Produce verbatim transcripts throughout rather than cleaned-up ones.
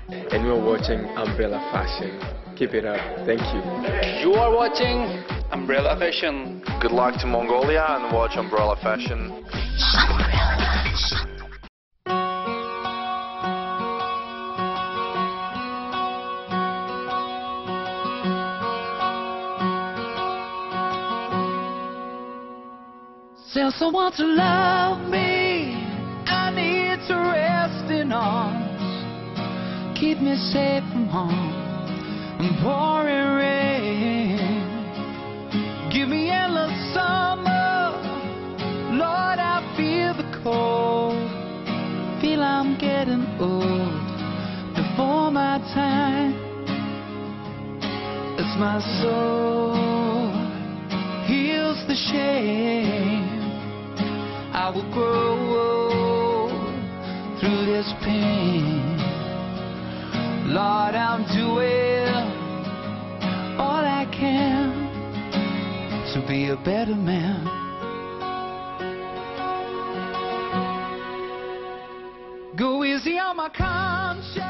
and you're watching Umbrella Fashion. Keep it up. Thank you. You are watching Umbrella Fashion. Good luck to Mongolia and watch Umbrella Fashion. Tell someone to love me. I need to rest in arms. Keep me safe from harm and pouring rain. Give me endless summer. Lord, I feel the cold. Feel I'm getting old before my time. As my soul heals the shame, I will grow through this pain. Lord, I'm doing all I can to be a better man. Go easy on my conscience.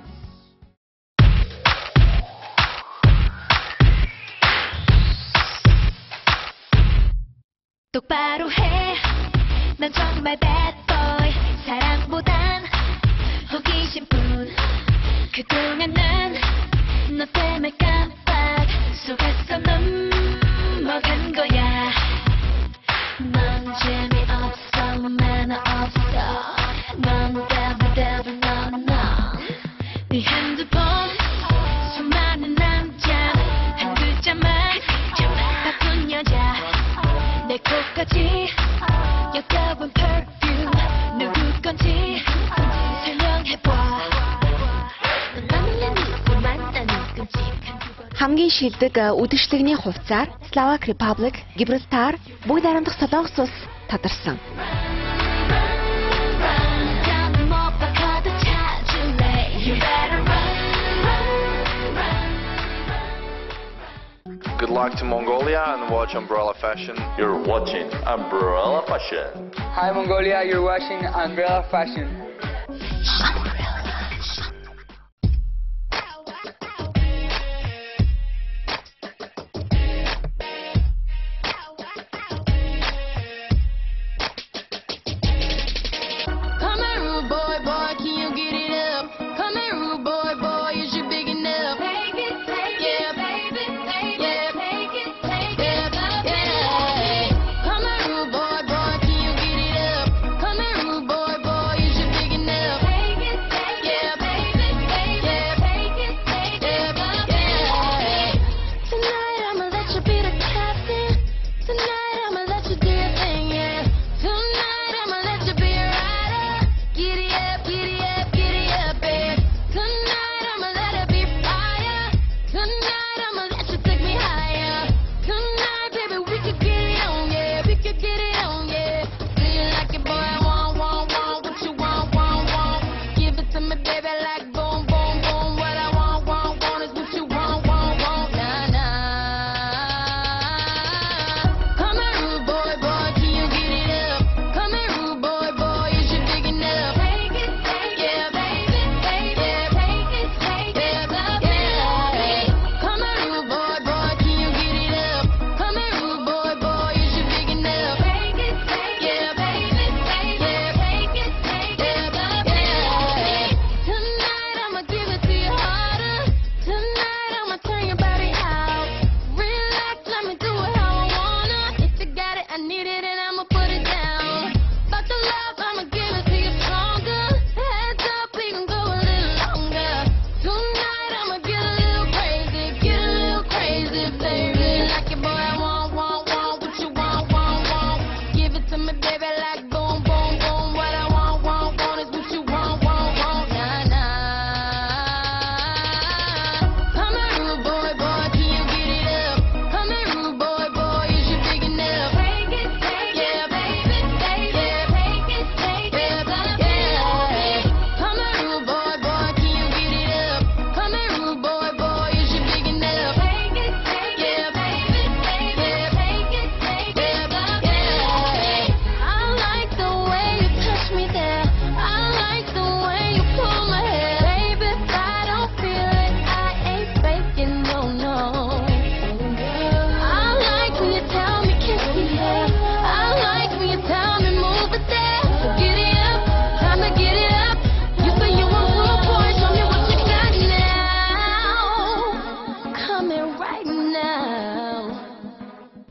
똑바로 해. 난 정말 bad boy. 사랑보단 호기심뿐. 그동안 난 너 때문에 깜빡 속았어. 넘어간 거야. 넌 재미없어. 매너 없어. 넌 devil devil no no. 네 핸드폰 수많은 남자 한 글자만 바꾼 여자. 내 코까지 여겨본 perfume 누구 건지 설명해봐. 넌 남는 누구 만나는 끔찍한 хамгийн шилдэг үдэшлэгний хувьцаар Slovak Republic, Gibraltar, бүгд найрамдах солонгос улс тодорсон. Good luck to Mongolia and watch Umbrella Fashion. You're watching Umbrella Fashion. Hi Mongolia, you're watching Umbrella Fashion.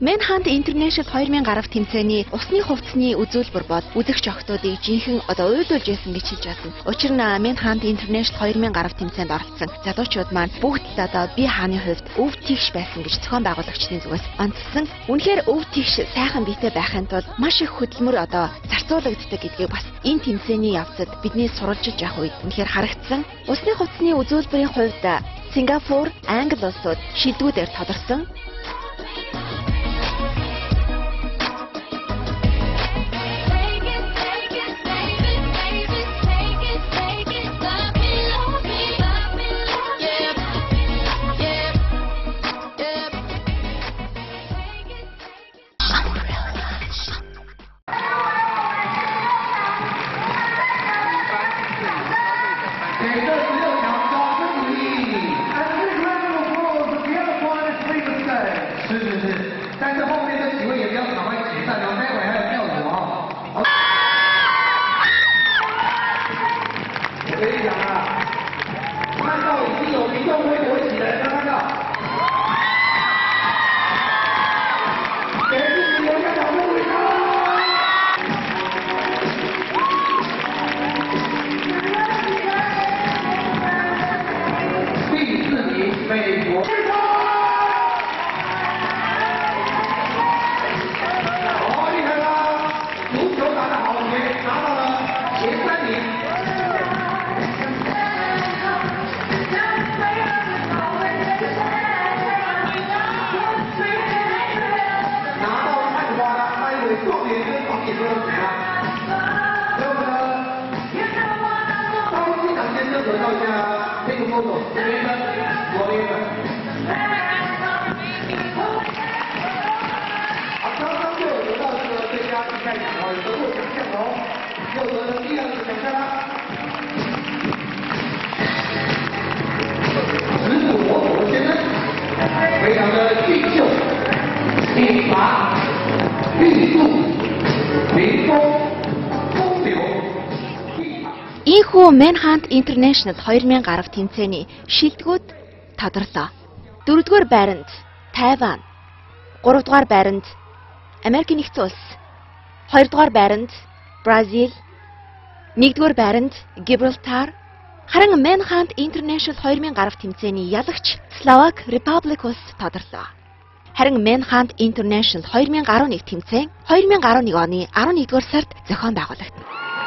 Manhunt International two thousand гаруй тэмцээний усны хувцсны үзүүлбэр бол үзэгч охтуудыг жинхэнэ одоо уйлуулж байсан гэж хэлж байна. Учир нь Manhunt International two thousand гаруй тэмцээнд оролцсон залуучууд маань бүгд л одоо бие хааны хувьд өв тийш байсан гэж зохион байгуулагчдын зүгээс онцлсон. Үнэхээр өв тийш сайхан биетэй байхын тулд маш их хөдөлмөр одоо зарцуулагддаг гэдгийг бас энэ тэмцээний явцад бидний суралцж явах үед үнэхээр харагдсан. Усны хувцсны үзүүлбэрийн хувьд Сингапур, Англи улсууд шийдвүүдээр тодорсон. Ийхүү Manhunt International two thousand гаруй тэмцээний шилдэгүүд тодорлоо. дөрөвдүгээр байранд Тайван, гуравдугаар байранд Америк нэгдсэн улс, хоёрдугаар байранд Бразил, нэгдүгээр байранд Гибралтар. Харин Manhunt International two thousand гаруй тэмцээний ялагч Slovak Republic улс тодорлоо. Харин Manhunt International two thousand гаруй нэг тэмцээн two thousand гаруй нэг оны eleventh-р сард зохион байгуулагдав.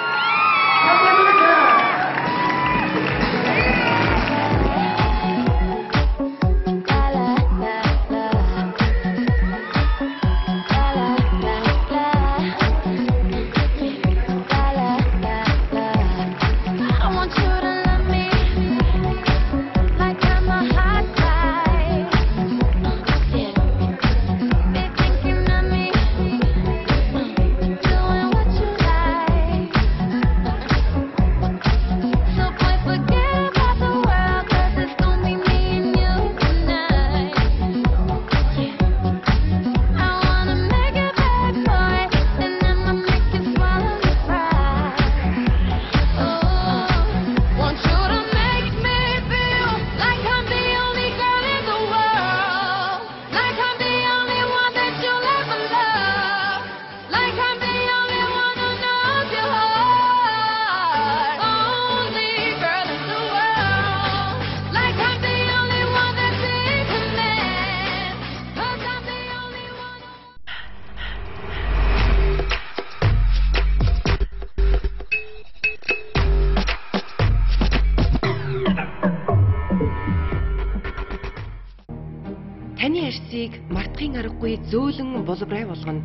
Таны арьсыг мартахын аргагүй зөөлөн боловрай болгоно.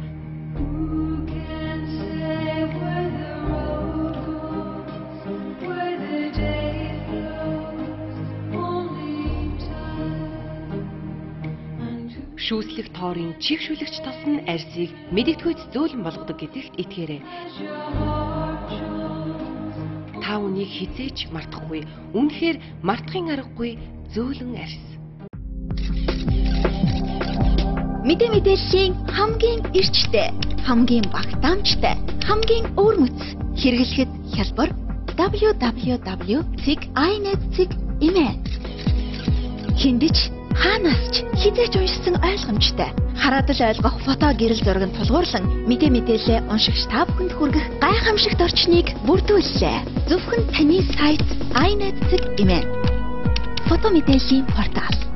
Шүүслэх тоорын чигшүүлэгч тос нь арьсыг мэдэгдэхүйц зөөлөн болгодог гэдэгт итгээрэй. Та үнийг хизээч мартахгүй, үнэхээр мартахын аргагүй зөөлөн арьс. Мэдээ мэдээллийн хамгийн эрчтэй, хамгийн багтаамжтай, хамгийн өвөрмөц хэрэглэхэд хялбар дабл ю дабл ю дабл ю dot i net dot i m e. Хиндэж хаанаас ч хизээч уншсан ойлгомжтой. Хараад л ойлгох фото гэрэл зураг нь тулгуурлан мэдээ мэдээлэл уншигч та бүхэнд хүргэх гайхамшигт орчныг бүрдүүллээ. Зөвхөн таны сайт i net dot m n фото мэдээллийн портал.